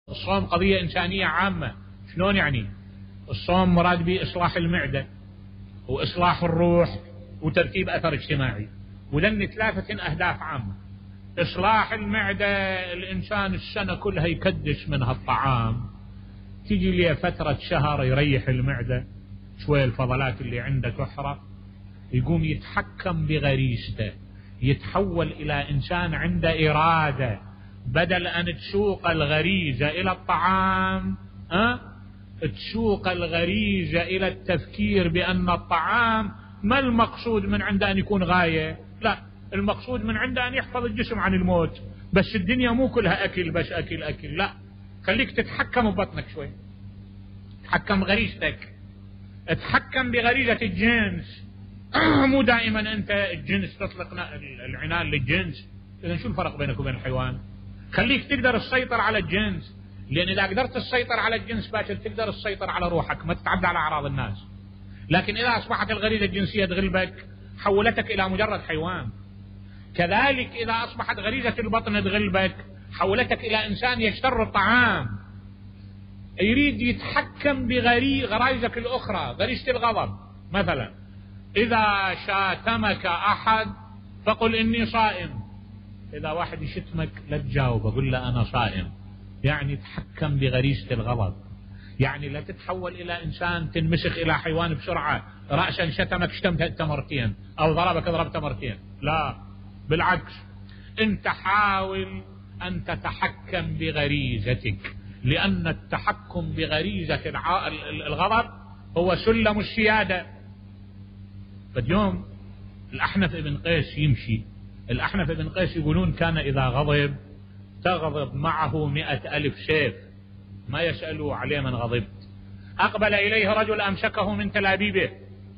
الصوم قضية إنسانية عامة. شلون يعني؟ الصوم مراد به إصلاح المعدة وإصلاح الروح وترتيب أثر اجتماعي، ولن ثلاثة أهداف عامة. إصلاح المعدة، الإنسان السنة كلها يكدس من هالطعام، تيجي لي فترة شهر يريح المعدة شوية، الفضلات اللي عنده تحرق، يقوم يتحكم بغريزته، يتحول إلى إنسان عنده إرادة، بدل أن تسوق الغريزة إلى الطعام تسوق الغريزة إلى التفكير بأن الطعام ما المقصود من عنده أن يكون غاية، لا، المقصود من عنده أن يحفظ الجسم عن الموت. بس الدنيا مو كلها أكل بس أكل أكل، لا، خليك تتحكم ببطنك شوي، تحكم غريزتك، تحكم بغريزة الجنس. مو دائما أنت الجنس تطلق العنان للجنس. إذن شو الفرق بينك وبين الحيوان؟ خليك تقدر تسيطر على الجنس، لأن إذا قدرت تسيطر على الجنس باكر تقدر تسيطر على روحك، ما تتعدى على أعراض الناس. لكن إذا أصبحت الغريزة الجنسية تغلبك حولتك إلى مجرد حيوان. كذلك إذا أصبحت غريزة البطن تغلبك حولتك إلى إنسان يشتر الطعام، يريد يتحكم بغرائزك الأخرى. غريزة الغضب مثلا، إذا شاتمك أحد فقل إني صائم. إذا واحد يشتمك لا تجاوب، أقول له أنا صائم. يعني تحكم بغريزة الغضب، يعني لا تتحول إلى إنسان تنمسخ إلى حيوان بسرعة. رأسا شتمك شتمت أنت مرتين، أو ضربك ضربت مرتين، لا، بالعكس، أنت حاول أن تتحكم بغريزتك، لأن التحكم بغريزة الغضب هو سلم السيادة. فاليوم الأحنف ابن قيس يمشي، الأحنف ابن قيس يقولون كان إذا غضب تغضب معه 100,000 سيف، ما يسألوا عليه من غضبت. أقبل إليه رجل أمسكه من تلابيبه،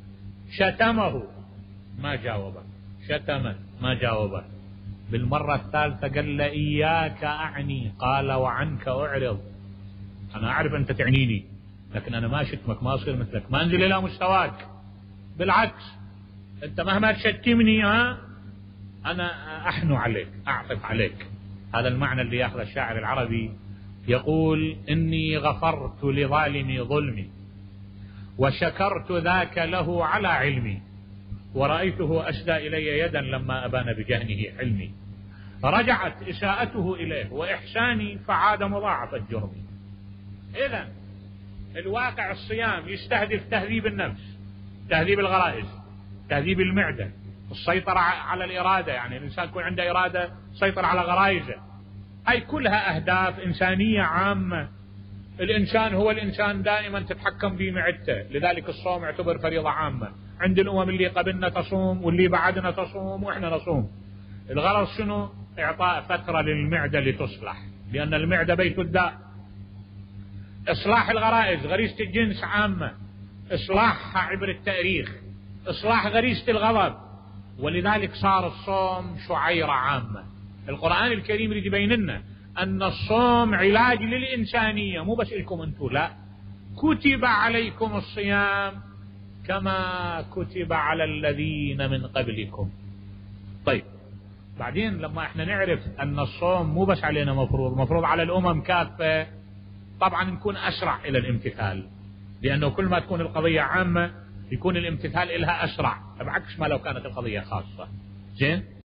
شتمه ما جاوبه، شتمه ما جاوبه، بالمرة الثالثة قال له إياك أعني، قال وعنك أعرض. أنا أعرف أنت تعنيني، لكن أنا ما شتمك، ما أصير مثلك، ما أنزل إلى مستواك، بالعكس أنت مهما تشتمني أنا أحنو عليك، أعطف عليك. هذا المعنى اللي يأخذ الشاعر العربي، يقول إني غفرت لظالمي ظلمي وشكرت ذاك له على علمي، ورأيته أسدى إلي يدا لما أبان بجهنه حلمي، رجعت إساءته إليه وإحساني فعاد مضاعف الجرم. إذن الواقع الصيام يستهدف تهذيب النفس، تهذيب الغرائز، تهذيب المعدة، السيطرة على الإرادة، يعني الإنسان يكون عنده إرادة سيطر على غرائزه. أي كلها أهداف إنسانية عامة. الإنسان هو الإنسان دائما تتحكم بمعدته، لذلك الصوم يعتبر فريضة عامة عند الأمم اللي قبلنا تصوم واللي بعدنا تصوم وإحنا نصوم. الغرض شنو؟ إعطاء فترة للمعدة لتصلح، لأن المعدة بيت الداء. إصلاح الغرائز، غريزة الجنس عامة، إصلاحها عبر التاريخ، إصلاح غريزة الغضب، ولذلك صار الصوم شعيرة عامة. القرآن الكريم يريد يبين لنا أن الصوم علاج للإنسانية، مو بس لكم أنتم، لا، كتب عليكم الصيام كما كتب على الذين من قبلكم. طيب بعدين لما احنا نعرف أن الصوم مو بس علينا مفروض على الأمم كافة، طبعا نكون أسرع إلى الامتثال، لأنه كل ما تكون القضية عامة يكون الامتثال إلها أسرع، بعكس ما لو كانت القضية خاصة. زين.